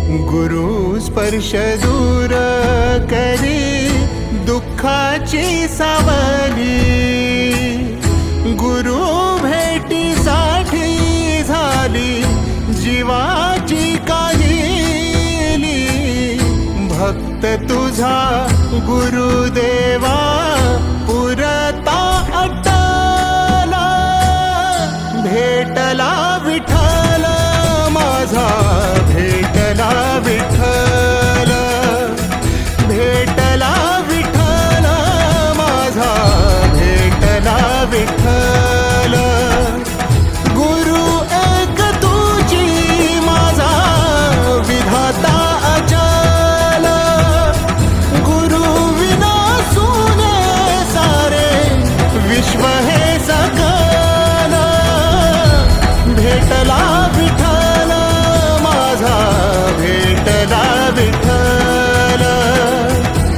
गुरु स्पर्श दूर करी दुःखाची सावली, गुरु भेटीसाठी झाली जीवाची काहिली। भक्त तुझा गुरुदेवा